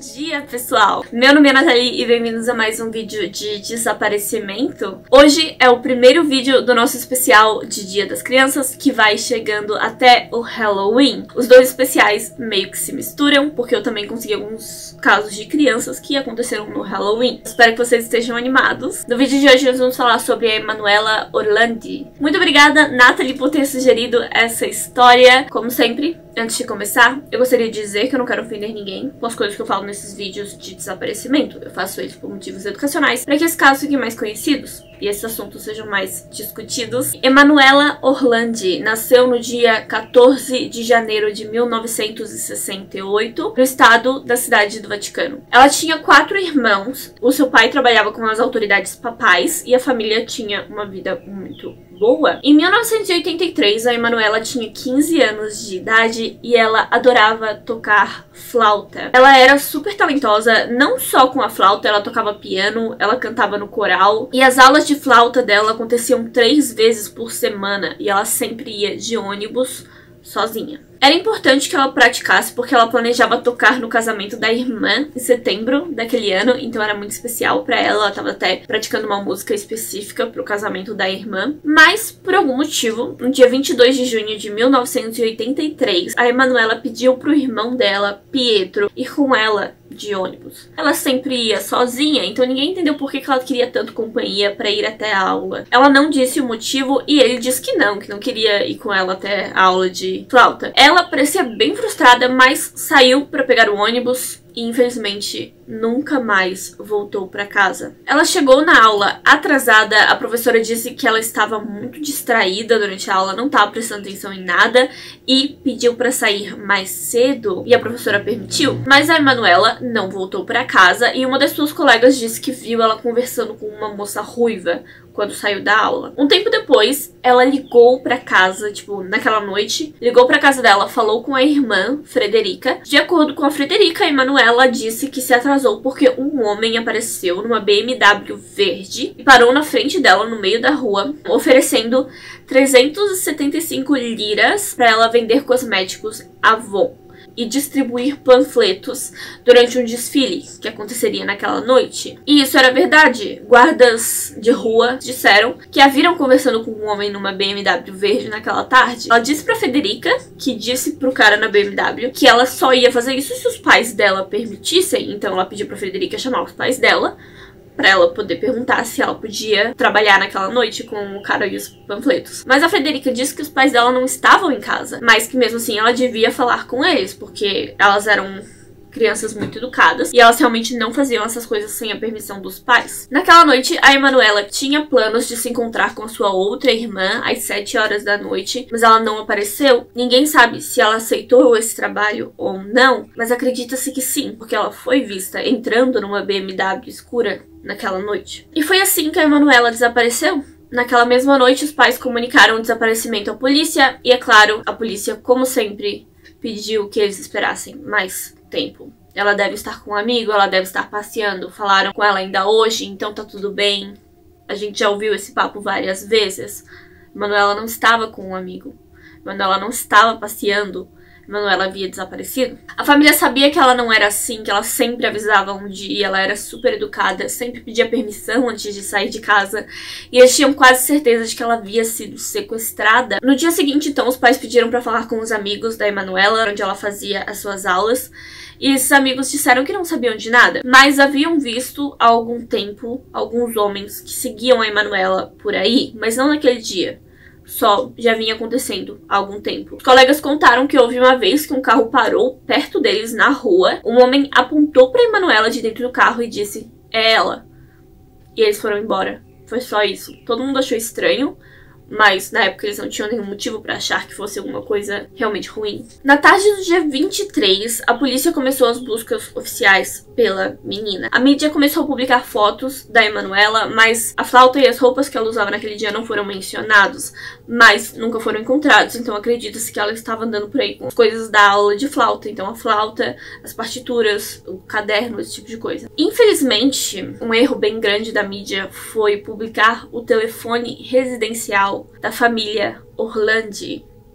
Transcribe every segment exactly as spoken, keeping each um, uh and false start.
dia, pessoal! Meu nome é Nathalie e bem-vindos a mais um vídeo de desaparecimento. Hoje é o primeiro vídeo do nosso especial de Dia das Crianças, que vai chegando até o Halloween. Os dois especiais meio que se misturam, porque eu também consegui alguns casos de crianças que aconteceram no Halloween. Espero que vocês estejam animados. No vídeo de hoje nós vamos falar sobre a Emanuela Orlandi. Muito obrigada, Nathalie, por ter sugerido essa história. Como sempre, antes de começar, eu gostaria de dizer que eu não quero ofender ninguém com as coisas que eu falo nesses vídeos de desaparecimento. Eu faço eles por motivos educacionais, para que esses casos fiquem mais conhecidos e esses assuntos sejam mais discutidos. Emanuela Orlandi nasceu no dia quatorze de janeiro de mil novecentos e sessenta e oito, no estado da Cidade do Vaticano. Ela tinha quatro irmãos, o seu pai trabalhava com as autoridades papais e a família tinha uma vida muito boa. Em mil novecentos e oitenta e três, a Emanuela tinha quinze anos de idade e ela adorava tocar flauta. Ela era super talentosa, não só com a flauta, ela tocava piano, ela cantava no coral, e as aulas de flauta dela aconteciam três vezes por semana, e ela sempre ia de ônibus sozinha. Era importante que ela praticasse porque ela planejava tocar no casamento da irmã em setembro daquele ano, então era muito especial pra ela. Ela estava até praticando uma música específica pro casamento da irmã. Mas, por algum motivo, no dia vinte e dois de junho de mil novecentos e oitenta e três, a Emanuela pediu pro irmão dela, Pietro, ir com ela de ônibus. Ela sempre ia sozinha, então ninguém entendeu por que ela queria tanto companhia pra ir até a aula. Ela não disse o motivo e ele disse que não, que não queria ir com ela até a aula de flauta. Ela parecia bem frustrada, mas saiu pra pegar o ônibus e infelizmente nunca mais voltou para casa. Ela chegou na aula atrasada, a professora disse que ela estava muito distraída durante a aula, não estava prestando atenção em nada e pediu para sair mais cedo e a professora permitiu. Mas a Emanuela não voltou para casa e uma das suas colegas disse que viu ela conversando com uma moça ruiva quando saiu da aula. Um tempo depois, ela ligou pra casa, tipo, naquela noite, ligou pra casa dela, falou com a irmã, Frederica. De acordo com a Frederica, a Emanuela disse que se atrasou porque um homem apareceu numa B M W verde e parou na frente dela no meio da rua, oferecendo trezentos e setenta e cinco liras pra ela vender cosméticos Avon e distribuir panfletos durante um desfile que aconteceria naquela noite. E isso era verdade. Guardas de rua disseram que a viram conversando com um homem numa B M W verde naquela tarde. Ela disse pra Federica, que disse pro cara na B M W, que ela só ia fazer isso se os pais dela permitissem. Então ela pediu pra Federica chamar os pais dela pra ela poder perguntar se ela podia trabalhar naquela noite com o cara e os panfletos. Mas a Frederica disse que os pais dela não estavam em casa, mas que mesmo assim ela devia falar com eles, porque elas eram crianças muito educadas e elas realmente não faziam essas coisas sem a permissão dos pais. Naquela noite, a Emanuela tinha planos de se encontrar com a sua outra irmã às sete horas da noite, mas ela não apareceu. Ninguém sabe se ela aceitou esse trabalho ou não, mas acredita-se que sim, porque ela foi vista entrando numa B M W escura naquela noite. E foi assim que a Emanuela desapareceu. Naquela mesma noite, os pais comunicaram o desaparecimento à polícia e, é claro, a polícia, como sempre, pediu que eles esperassem mais tempo. Ela deve estar com um amigo, ela deve estar passeando, falaram com ela ainda hoje, então tá tudo bem. A gente já ouviu esse papo várias vezes. Manuela não estava com um amigo. Manuela não estava passeando. Manuela havia desaparecido. A família sabia que ela não era assim, que ela sempre avisava onde ia, ela era super educada, sempre pedia permissão antes de sair de casa, e eles tinham quase certeza de que ela havia sido sequestrada. No dia seguinte, então, os pais pediram para falar com os amigos da Emanuela, onde ela fazia as suas aulas, e esses amigos disseram que não sabiam de nada, mas haviam visto há algum tempo alguns homens que seguiam a Emanuela por aí, mas não naquele dia. Só já vinha acontecendo há algum tempo. Os colegas contaram que houve uma vez que um carro parou perto deles na rua. Um homem apontou pra Emanuela de dentro do carro e disse, é ela. E eles foram embora. Foi só isso. Todo mundo achou estranho, mas na época eles não tinham nenhum motivo pra achar que fosse alguma coisa realmente ruim. Na tarde do dia vinte e três, a polícia começou as buscas oficiais pela menina. A mídia começou a publicar fotos da Emanuela, mas a flauta e as roupas que ela usava naquele dia não foram mencionados, mas nunca foram encontrados, então acredita-se que ela estava andando por aí com as coisas da aula de flauta, então a flauta, as partituras, o caderno, esse tipo de coisa. Infelizmente, um erro bem grande da mídia foi publicar o telefone residencial da família Orlandi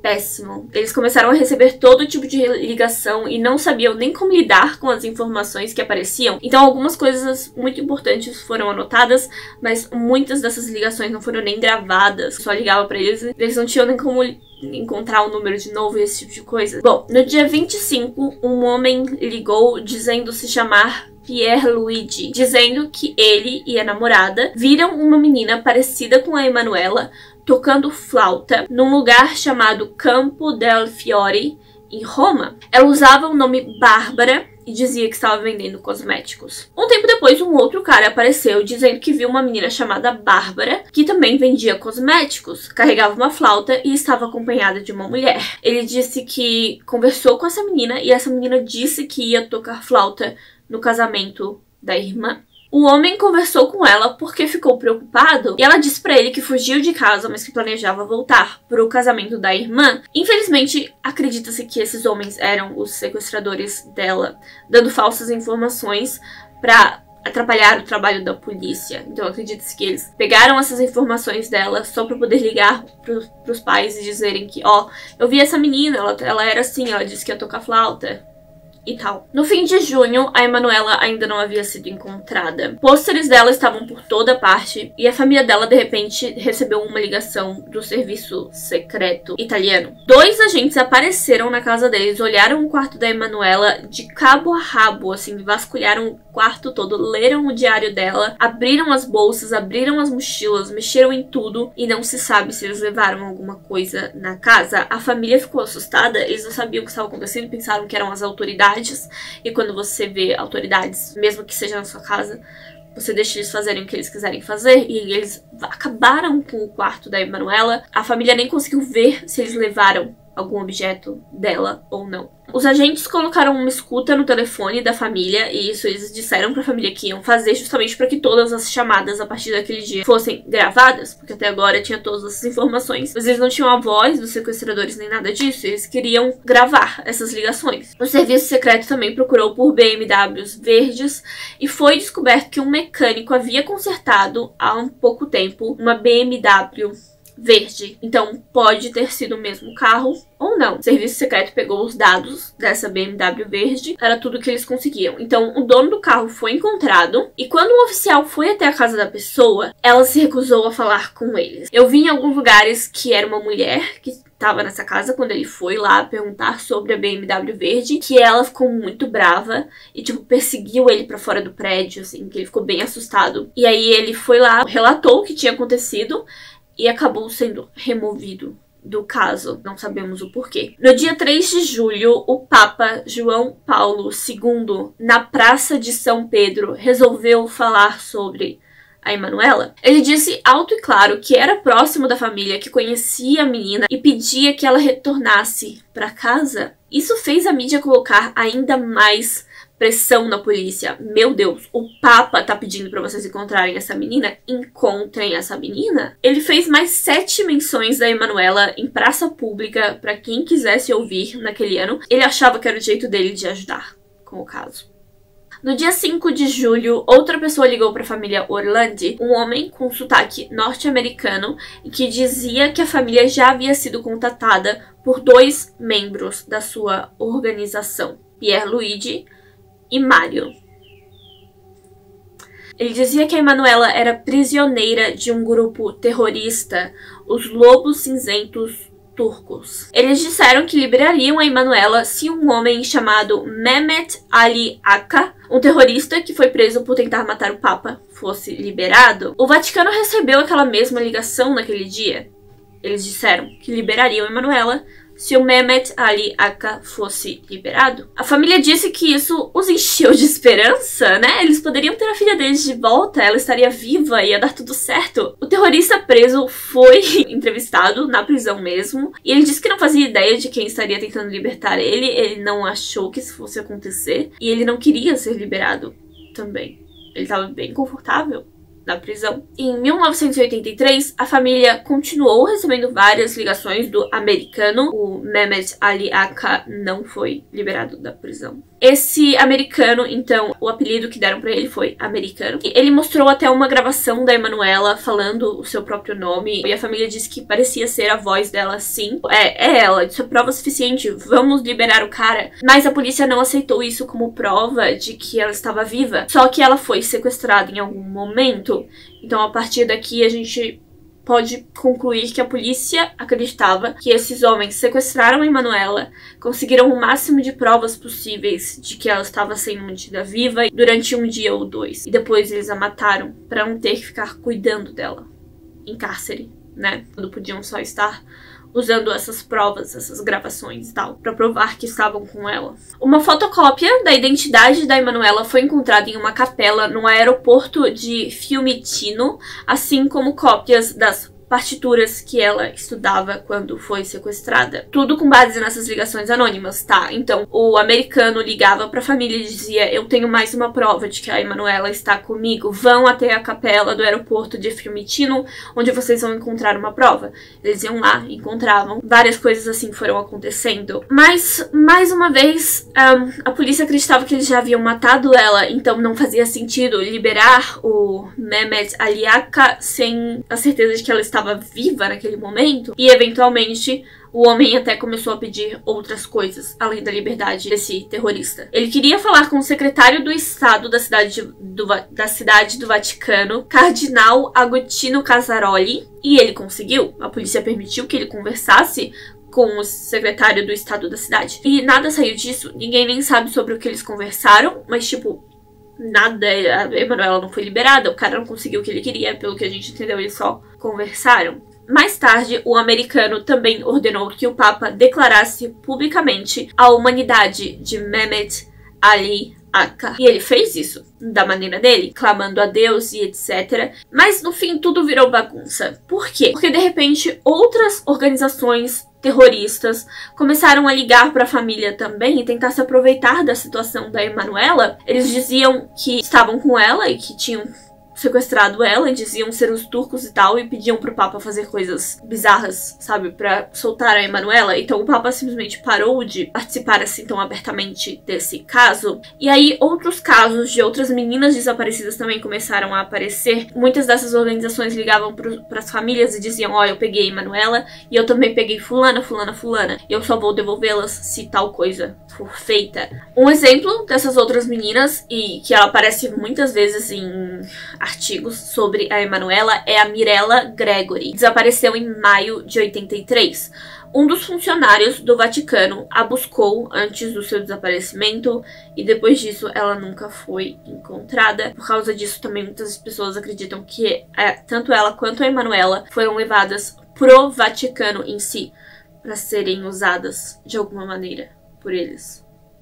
péssimo. Eles começaram a receber todo tipo de ligação e não sabiam nem como lidar com as informações que apareciam. Então algumas coisas muito importantes foram anotadas, mas muitas dessas ligações não foram nem gravadas. Só ligava pra eles, eles não tinham nem como encontrar o número de novo e esse tipo de coisa. Bom, no dia vinte e cinco, um homem ligou dizendo se chamar Pierluigi, dizendo que ele e a namorada viram uma menina parecida com a Emanuela tocando flauta num lugar chamado Campo del Fiore, em Roma. Ela usava o nome Bárbara e dizia que estava vendendo cosméticos. Um tempo depois, um outro cara apareceu dizendo que viu uma menina chamada Bárbara, que também vendia cosméticos, carregava uma flauta e estava acompanhada de uma mulher. Ele disse que conversou com essa menina e essa menina disse que ia tocar flauta no casamento da irmã. O homem conversou com ela porque ficou preocupado e ela disse pra ele que fugiu de casa, mas que planejava voltar pro casamento da irmã. Infelizmente, acredita-se que esses homens eram os sequestradores dela, dando falsas informações pra atrapalhar o trabalho da polícia. Então acredita-se que eles pegaram essas informações dela só pra poder ligar pro, pros pais e dizerem que, ó, eu vi essa menina, ela, ela era assim, ela disse que ia tocar flauta e tal. No fim de junho, a Emanuela ainda não havia sido encontrada. Pôsteres dela estavam por toda parte e a família dela, de repente, recebeu uma ligação do serviço secreto italiano. Dois agentes apareceram na casa deles, olharam o quarto da Emanuela de cabo a rabo, assim, vasculharam o quarto todo, leram o diário dela, abriram as bolsas, abriram as mochilas, mexeram em tudo e não se sabe se eles levaram alguma coisa na casa. A família ficou assustada, eles não sabiam o que estava acontecendo, pensaram que eram as autoridades. E quando você vê autoridades, mesmo que seja na sua casa, você deixa eles fazerem o que eles quiserem fazer. E eles acabaram com o quarto da Emanuela. A família nem conseguiu ver se eles levaram algum objeto dela ou não. Os agentes colocaram uma escuta no telefone da família e isso eles disseram pra família que iam fazer justamente para que todas as chamadas a partir daquele dia fossem gravadas, porque até agora tinha todas essas informações, mas eles não tinham a voz dos sequestradores nem nada disso, eles queriam gravar essas ligações. O serviço secreto também procurou por B M Ws verdes e foi descoberto que um mecânico havia consertado há um pouco tempo uma B M W verde. Então pode ter sido o mesmo carro ou não. O serviço secreto pegou os dados dessa B M W verde, era tudo que eles conseguiam. Então o dono do carro foi encontrado e quando o oficial foi até a casa da pessoa, ela se recusou a falar com eles. Eu vi em alguns lugares que era uma mulher que estava nessa casa quando ele foi lá perguntar sobre a B M W verde, que ela ficou muito brava e, tipo, perseguiu ele pra fora do prédio, assim, que ele ficou bem assustado. E aí ele foi lá, relatou o que tinha acontecido e acabou sendo removido do caso. Não sabemos o porquê. No dia três de julho, o Papa João Paulo segundo, na Praça de São Pedro, resolveu falar sobre a Emanuela. Ele disse alto e claro que era próximo da família, que conhecia a menina e pedia que ela retornasse para casa. Isso fez a mídia colocar ainda mais pressão na polícia. Meu Deus, o Papa tá pedindo pra vocês encontrarem essa menina? Encontrem essa menina. Ele fez mais sete menções da Emanuela em praça pública pra quem quisesse ouvir naquele ano. Ele achava que era o jeito dele de ajudar com o caso. No dia cinco de julho, outra pessoa ligou para a família Orlandi, um homem com sotaque norte-americano, que dizia que a família já havia sido contatada por dois membros da sua organização, Pierluigi e Mário. Ele dizia que a Emanuela era prisioneira de um grupo terrorista, os Lobos Cinzentos Turcos. Eles disseram que liberariam a Emanuela se um homem chamado Mehmet Ali Aka, um terrorista que foi preso por tentar matar o Papa, fosse liberado. O Vaticano recebeu aquela mesma ligação naquele dia. Eles disseram que liberariam a Emanuela se o Mehmet Ali Aka fosse liberado. A família disse que isso os encheu de esperança, né? Eles poderiam ter a filha deles de volta, ela estaria viva, ia dar tudo certo. O terrorista preso foi entrevistado na prisão mesmo, e ele disse que não fazia ideia de quem estaria tentando libertar ele, ele não achou que isso fosse acontecer, e ele não queria ser liberado também. Ele estava bem confortável na prisão. Em mil novecentos e oitenta e três, a família continuou recebendo várias ligações do americano. O Mehmet Ali Aka não foi liberado da prisão. Esse americano, então, o apelido que deram pra ele foi Americano. Ele mostrou até uma gravação da Emanuela falando o seu próprio nome. E a família disse que parecia ser a voz dela, sim. É, é ela, isso é prova suficiente, vamos liberar o cara. Mas a polícia não aceitou isso como prova de que ela estava viva. Só que ela foi sequestrada em algum momento. Então, a partir daqui, a gente pode concluir que a polícia acreditava que esses homens sequestraram a Emanuela, conseguiram o máximo de provas possíveis de que ela estava sendo mantida viva durante um dia ou dois. E depois eles a mataram para não ter que ficar cuidando dela em cárcere, né? Quando podiam só estar usando essas provas, essas gravações e tal, pra provar que estavam com ela. Uma fotocópia da identidade da Emanuela foi encontrada em uma capela no aeroporto de Fiumicino, assim como cópias das partituras que ela estudava quando foi sequestrada. Tudo com base nessas ligações anônimas, tá? Então, o americano ligava pra família e dizia: eu tenho mais uma prova de que a Emanuela está comigo. Vão até a capela do aeroporto de Fiumicino, onde vocês vão encontrar uma prova. Eles iam lá, encontravam. Várias coisas assim foram acontecendo. Mas, mais uma vez, um, a polícia acreditava que eles já haviam matado ela, então não fazia sentido liberar o Mehmet Ali Akka sem a certeza de que ela estava estava viva naquele momento, e eventualmente o homem até começou a pedir outras coisas, além da liberdade desse terrorista. Ele queria falar com o secretário do Estado da cidade do, da cidade do Vaticano, Cardinal Agostino Casaroli, e ele conseguiu. A polícia permitiu que ele conversasse com o secretário do Estado da cidade. E nada saiu disso, ninguém nem sabe sobre o que eles conversaram, mas tipo, nada, a Emanuela não foi liberada, o cara não conseguiu o que ele queria, pelo que a gente entendeu, eles só conversaram. Mais tarde, o americano também ordenou que o Papa declarasse publicamente a humanidade de Mehmet Ali Akka. E ele fez isso da maneira dele, clamando a Deus e etcétera. Mas no fim tudo virou bagunça. Por quê? Porque de repente outras organizações terroristas começaram a ligar para a família também e tentar se aproveitar da situação da Emanuela. Eles diziam que estavam com ela e que tinham sequestrado ela, e diziam ser os turcos e tal, e pediam pro Papa fazer coisas bizarras, sabe, pra soltar a Emanuela. Então o Papa simplesmente parou de participar assim tão abertamente desse caso. E aí outros casos de outras meninas desaparecidas também começaram a aparecer. Muitas dessas organizações ligavam para as famílias e diziam: ó, oh, eu peguei a Emanuela e eu também peguei fulana, fulana, fulana, e eu só vou devolvê-las se tal coisa for feita. Um exemplo dessas outras meninas, e que ela aparece muitas vezes em artigos sobre a Emanuela, é a Mirella Gregory. Desapareceu em maio de oitenta e três. Um dos funcionários do Vaticano a buscou antes do seu desaparecimento e depois disso ela nunca foi encontrada. Por causa disso também muitas pessoas acreditam que é, tanto ela quanto a Emanuela foram levadas pro Vaticano em si para serem usadas de alguma maneira por eles.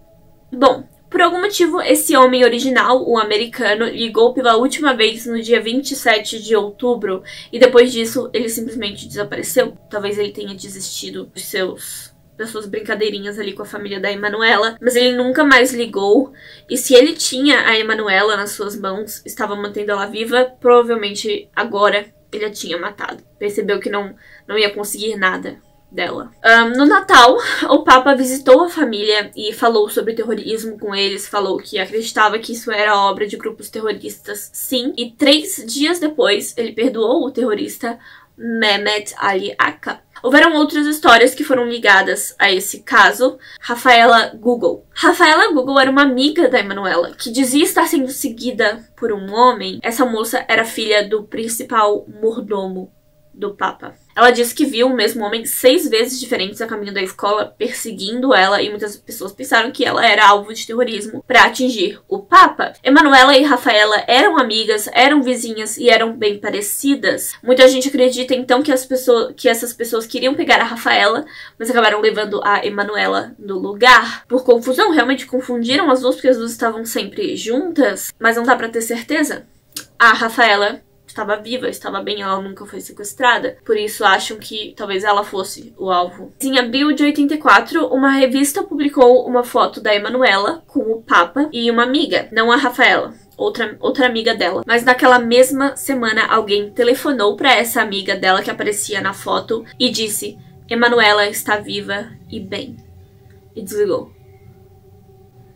Bom, por algum motivo, esse homem original, o americano, ligou pela última vez no dia vinte e sete de outubro e depois disso ele simplesmente desapareceu. Talvez ele tenha desistido dos seus, das suas brincadeirinhas ali com a família da Emanuela, mas ele nunca mais ligou. E se ele tinha a Emanuela nas suas mãos, estava mantendo ela viva, provavelmente agora ele a tinha matado. Percebeu que não, não ia conseguir nada dela. Um, no Natal, o Papa visitou a família e falou sobre terrorismo com eles, falou que acreditava que isso era obra de grupos terroristas, sim, e três dias depois ele perdoou o terrorista Mehmet Ali Akka. Houveram outras histórias que foram ligadas a esse caso. Rafaela Google. Rafaela Google era uma amiga da Emanuela, que dizia estar sendo seguida por um homem. Essa moça era filha do principal mordomo do Papa. Ela disse que viu o mesmo homem seis vezes diferentes a caminho da escola, perseguindo ela, e muitas pessoas pensaram que ela era alvo de terrorismo para atingir o Papa. Emanuela e Rafaela eram amigas, eram vizinhas e eram bem parecidas. Muita gente acredita então que, as pessoas, que essas pessoas queriam pegar a Rafaela, mas acabaram levando a Emanuela no lugar. Por confusão, realmente confundiram as duas porque as duas estavam sempre juntas, mas não dá pra ter certeza. A Rafaela estava viva, estava bem, ela nunca foi sequestrada. Por isso acham que talvez ela fosse o alvo. Em abril de oitenta e quatro, uma revista publicou uma foto da Emanuela com o Papa e uma amiga, não a Rafaela. Outra, outra amiga dela. Mas naquela mesma semana, alguém telefonou para essa amiga dela que aparecia na foto e disse: Emanuela está viva e bem. E desligou.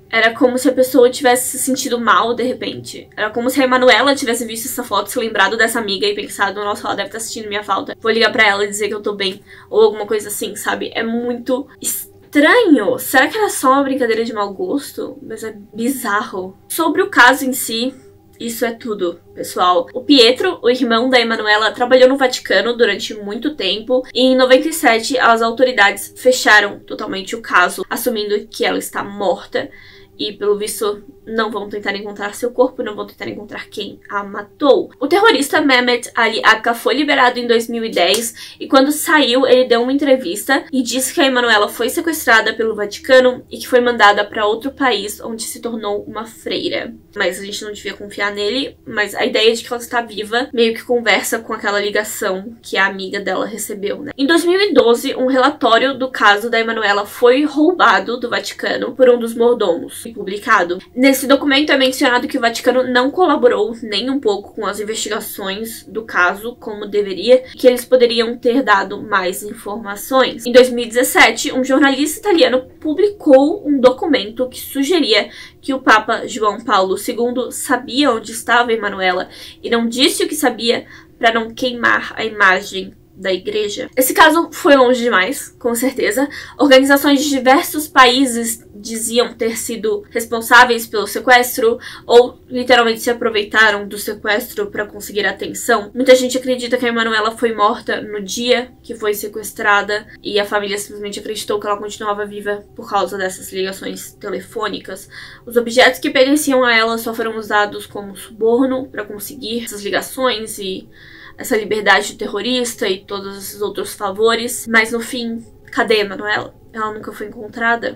Era como se a pessoa tivesse se sentido mal de repente. Era como se a Emanuela tivesse visto essa foto, se lembrado dessa amiga e pensado, nossa, ela deve estar assistindo minha falta. Vou ligar pra ela e dizer que eu tô bem. Ou alguma coisa assim, sabe? É muito estranho. Será que era só uma brincadeira de mau gosto? Mas é bizarro. Sobre o caso em si, isso é tudo, pessoal. O Pietro, o irmão da Emanuela, trabalhou no Vaticano durante muito tempo e em noventa e sete as autoridades fecharam totalmente o caso, assumindo que ela está morta e, pelo visto, não vão tentar encontrar seu corpo, não vão tentar encontrar quem a matou. O terrorista Mehmet Ali Agca foi liberado em dois mil e dez e quando saiu ele deu uma entrevista e disse que a Emanuela foi sequestrada pelo Vaticano e que foi mandada para outro país onde se tornou uma freira. Mas a gente não devia confiar nele, mas a ideia de que ela está viva meio que conversa com aquela ligação que a amiga dela recebeu, né? Em dois mil e doze, um relatório do caso da Emanuela foi roubado do Vaticano por um dos mordomos e publicado. Nesse documento é mencionado que o Vaticano não colaborou nem um pouco com as investigações do caso como deveria, que eles poderiam ter dado mais informações. Em dois mil e dezessete, um jornalista italiano publicou um documento que sugeria que o Papa João Paulo segundo sabia onde estava Emanuela e não disse o que sabia para não queimar a imagem da igreja. Esse caso foi longe demais, com certeza. Organizações de diversos países diziam ter sido responsáveis pelo sequestro ou literalmente se aproveitaram do sequestro para conseguir atenção. Muita gente acredita que a Emanuela foi morta no dia que foi sequestrada e a família simplesmente acreditou que ela continuava viva por causa dessas ligações telefônicas. Os objetos que pertenciam a ela só foram usados como suborno para conseguir essas ligações e essa liberdade terrorista e todos esses outros favores. Mas no fim, cadê a Emanuela? Ela nunca foi encontrada.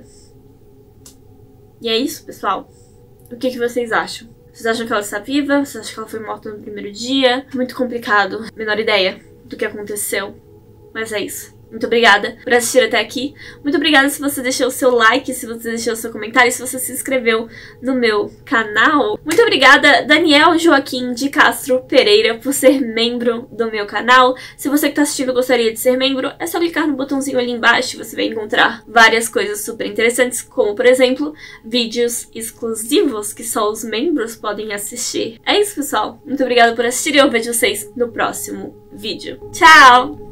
E é isso, pessoal. O que, que vocês acham? Vocês acham que ela está viva? Vocês acham que ela foi morta no primeiro dia? Muito complicado. Menor ideia do que aconteceu. Mas é isso. Muito obrigada por assistir até aqui. Muito obrigada se você deixou o seu like, se você deixou o seu comentário, se você se inscreveu no meu canal. Muito obrigada, Daniel Joaquim de Castro Pereira, por ser membro do meu canal. Se você que está assistindo e gostaria de ser membro, é só clicar no botãozinho ali embaixo e você vai encontrar várias coisas super interessantes, como, por exemplo, vídeos exclusivos que só os membros podem assistir. É isso, pessoal. Muito obrigada por assistir e eu vejo vocês no próximo vídeo. Tchau!